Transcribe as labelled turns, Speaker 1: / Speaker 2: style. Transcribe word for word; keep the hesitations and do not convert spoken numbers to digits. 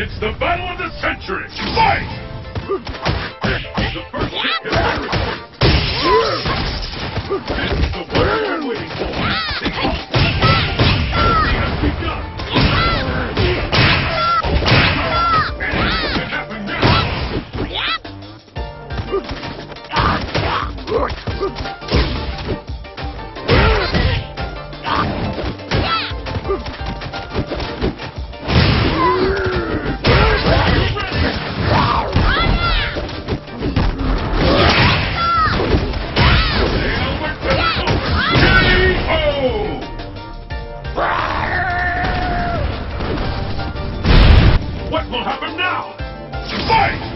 Speaker 1: It's the battle of the century! Fight! The first hit has been recorded. This is the one we've been waiting for. The battle has begun. Anything can happen now. What will happen now? Fight!